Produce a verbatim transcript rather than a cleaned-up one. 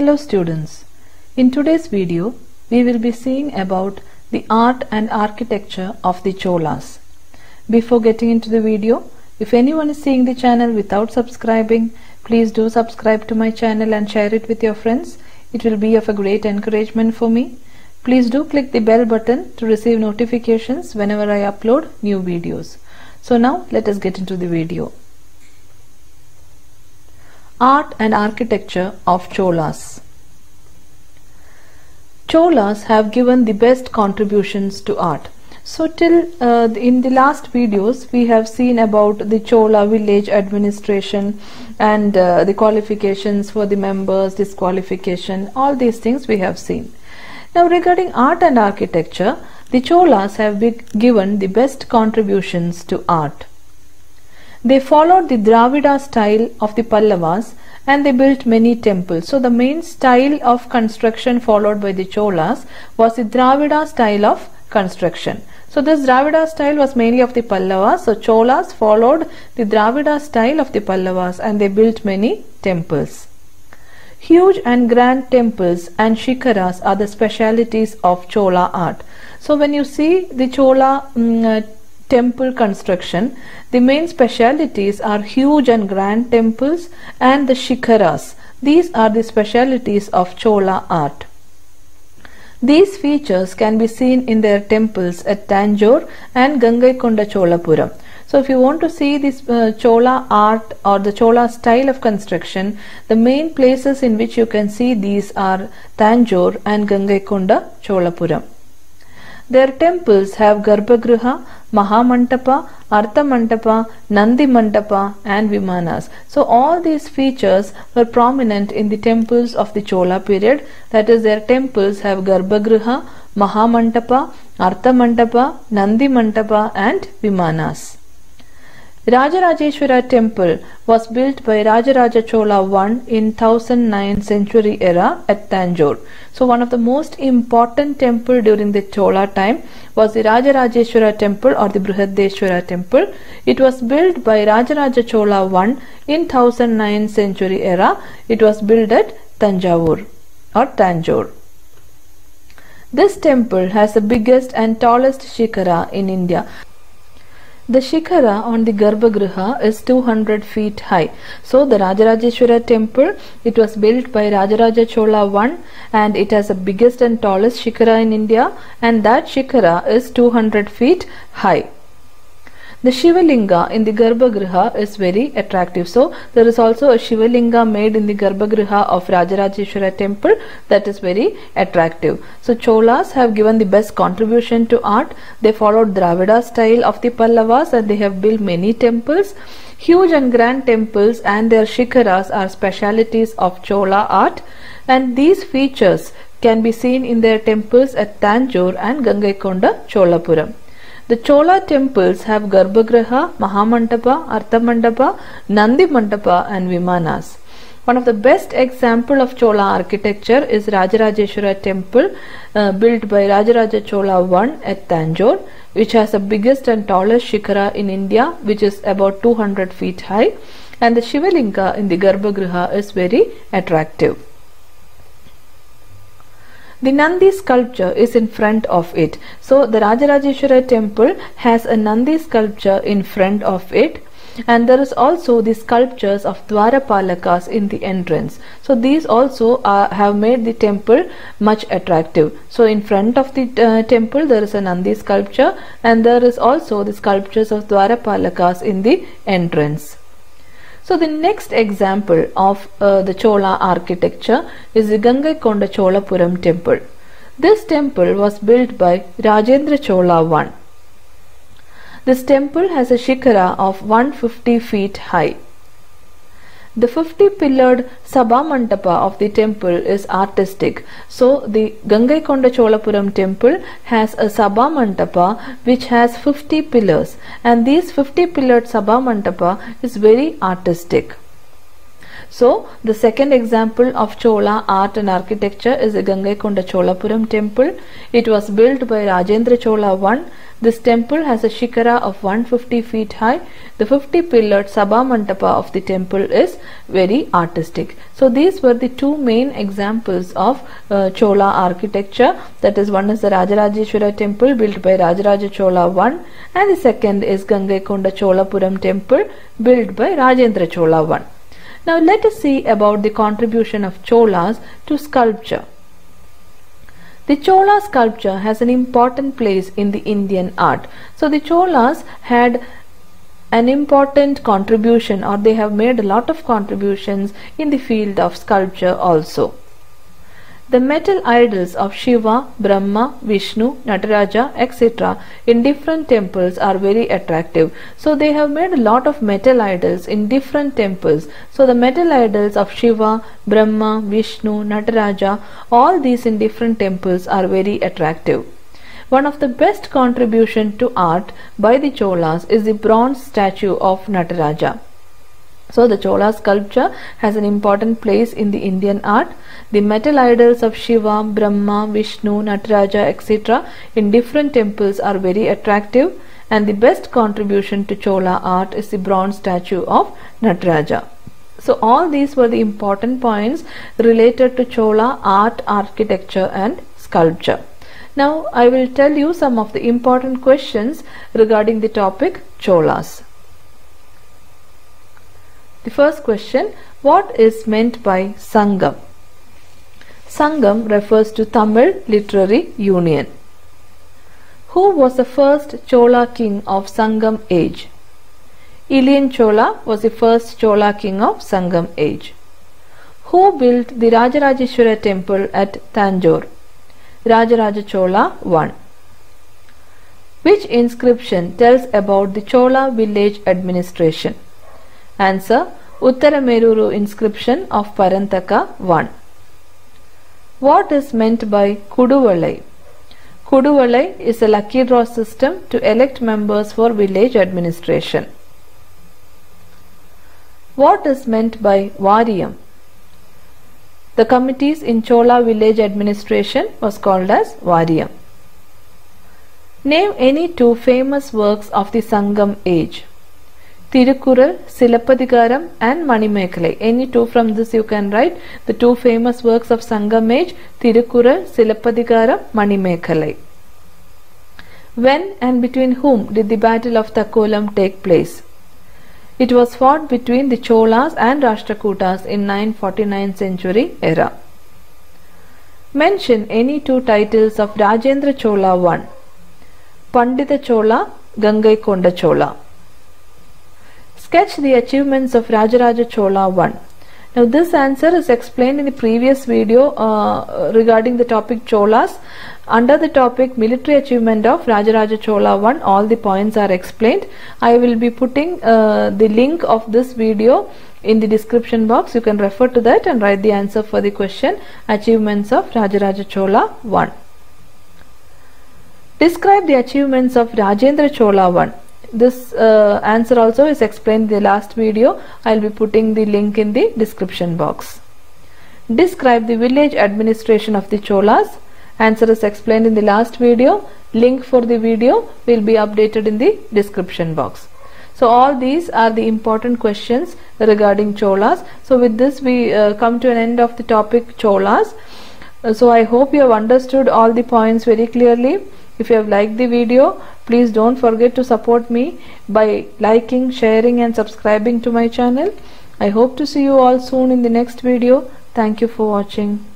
Hello students, in today's video we will be seeing about the art and architecture of the Cholas. Before getting into the video, if anyone is seeing the channel without subscribing, please do subscribe to my channel and share it with your friends. It will be of a great encouragement for me. Please do click the bell button to receive notifications whenever I upload new videos. So now let us get into the video. Art and architecture of Cholas. Cholas have given the best contributions to art. So till uh, in the last videos we have seen about the Chola village administration and uh, the qualifications for the members, disqualification, all these things we have seen. Now regarding art and architecture, the Cholas have been given the best contributions to art. They followed the Dravida style of the Pallavas and they built many temples. So the main style of construction followed by the Cholas was the Dravida style of construction. So this Dravida style was mainly of the Pallavas. So Cholas followed the Dravida style of the Pallavas and they built many temples. Huge and grand temples and shikaras are the specialities of Chola art. So when you see the Chola um, uh, temple construction, the main specialities are huge and grand temples and the shikaras. These are the specialities of Chola art. These features can be seen in their temples at Tanjore and Gangaikonda Cholapuram. So if you want to see this uh, Chola art or the Chola style of construction, the main places in which you can see these are Tanjore and Gangaikonda Cholapuram. Their temples have Garbhagriha, Mahamantapa, Artha Mantapa, Nandi Mantapa and Vimanas. So all these features were prominent in the temples of the Chola period. That is, their temples have Garbhagriha, Mahamantapa, Artha Mantapa, Nandi Mantapa and Vimanas. Rajarajeshwara temple was built by Rajaraja Chola the First in one thousand nine century era at Tanjore. So one of the most important temple during the Chola time was the Rajarajeshwara temple or the Brihadeshwara temple. It was built by Rajaraja Chola the First in one thousand nine century era. It was built at Tanjavur or Tanjore. This temple has the biggest and tallest shikara in India. The shikara on the Garbhagriha is two hundred feet high. So the Rajarajeshwara temple, it was built by Rajaraja Chola the First and it has the biggest and tallest shikara in India, and that shikara is two hundred feet high. The Shivalinga in the Garbhagriha is very attractive. So there is also a Shivalinga made in the Garbhagriha of Rajarajeshwara temple that is very attractive. So Cholas have given the best contribution to art. They followed Dravida style of the Pallavas and they have built many temples. Huge and grand temples and their shikaras are specialities of Chola art, and these features can be seen in their temples at Tanjore and Gangaikonda Cholapuram. The Chola temples have Garbhagriha, Mahamantapa, Artha Mantapa, Nandi Mantapa and Vimanas. One of the best example of Chola architecture is Rajarajeshwara temple uh, built by Rajaraja Chola the First at Tanjore, which has the biggest and tallest shikara in India, which is about two hundred feet high, and the Shivalinga in the Garbhagriha is very attractive. The Nandi sculpture is in front of it. So the Rajarajeshwara temple has a Nandi sculpture in front of it, and there is also the sculptures of Dwarapalakas in the entrance. So these also uh, have made the temple much attractive. So in front of the uh, temple there is a Nandi sculpture, and there is also the sculptures of Dwarapalakas in the entrance. So the next example of uh, the Chola architecture is the Gangaikonda Cholapuram temple. This temple was built by Rajendra Chola the First. This temple has a shikara of one hundred fifty feet high. The fifty pillared Sabha Mantapa of the temple is artistic. So the Gangaikonda Cholapuram temple has a Sabha Mantapa which has fifty pillars, and these fifty pillared Sabha Mantapa is very artistic. So the second example of Chola art and architecture is the Gangaikonda Cholapuram temple. It was built by Rajendra Chola the First. This temple has a shikara of one hundred fifty feet high. The fifty pillared Sabha Mandapa of the temple is very artistic. So these were the two main examples of uh, Chola architecture. That is, one is the Rajarajeshwara temple built by Rajaraja Chola the First, and the second is Gangaikonda Cholapuram temple built by Rajendra Chola the First. Now let us see about the contribution of Cholas to sculpture. The Chola sculpture has an important place in the Indian art. So the Cholas had an important contribution, or they have made a lot of contributions in the field of sculpture also. The metal idols of Shiva, Brahma, Vishnu, Nataraja, et cetera in different temples are very attractive. So they have made a lot of metal idols in different temples. So the metal idols of Shiva, Brahma, Vishnu, Nataraja, all these in different temples are very attractive. One of the best contribution to art by the Cholas is the bronze statue of Nataraja. So the Chola sculpture has an important place in the Indian art. The metal idols of Shiva, Brahma, Vishnu, Nataraja, et cetera in different temples are very attractive, and the best contribution to Chola art is the bronze statue of Nataraja. So all these were the important points related to Chola art, architecture and sculpture. Now I will tell you some of the important questions regarding the topic Cholas. The first question, what is meant by Sangam? Sangam refers to Tamil Literary Union. Who was the first Chola king of Sangam age? Ilian Chola was the first Chola king of Sangam age. Who built the Rajarajeshwara temple at Tanjore? Rajaraja Chola the First. Which inscription tells about the Chola village administration? Answer, Uttarameruru inscription of Parantaka one. What is meant by Kuduvalai? Kuduvalai is a lucky draw system to elect members for village administration. What is meant by Variyam? The committees in Chola village administration was called as Variyam. Name any two famous works of the Sangam age. Tirukural, Silappatikaram and Manimekalai. Any two from this you can write. The two famous works of Sangam age, Tirukural, Silappatikaram, Manimekalai. When and between whom did the Battle of Takkolam take place? It was fought between the Cholas and Rashtrakutas in nine forty-nine century era. Mention any two titles of Rajendra Chola the First. Pandita Chola, Gangaikonda Chola. Sketch the achievements of Rajaraja Chola the First. Now this answer is explained in the previous video uh, regarding the topic Cholas. Under the topic military achievement of Rajaraja Chola the First, all the points are explained. I will be putting uh, the link of this video in the description box. You can refer to that and write the answer for the question achievements of Rajaraja Chola the First. Describe the achievements of Rajendra Chola the First. This uh, answer also is explained in the last video. I will be putting the link in the description box. Describe the village administration of the Cholas. Answer is explained in the last video. Link for the video will be updated in the description box. So all these are the important questions regarding Cholas. So with this we uh, come to an end of the topic Cholas. Uh, so I hope you have understood all the points very clearly. If you have liked the video, please don't forget to support me by liking, sharing and subscribing to my channel. I hope to see you all soon in the next video. Thank you for watching.